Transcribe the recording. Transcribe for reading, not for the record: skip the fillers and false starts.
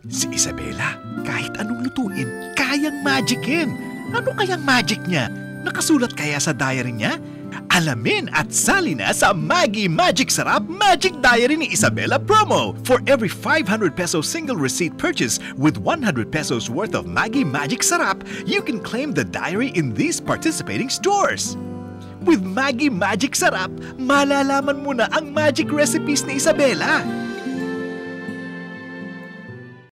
Si Ysabella, kahit anong lutuin, kayang magicin. Ano kayang magic niya? Nakasulat kaya sa diary niya? Alamin at sali na sa Maggi Magic Sarap Magic Diary ni Ysabella promo. For every 500 peso single receipt purchase with 100 pesos worth of Maggi Magic Sarap, you can claim the diary in these participating stores. With Maggi Magic Sarap, malalaman mo na ang magic recipes ni Ysabella.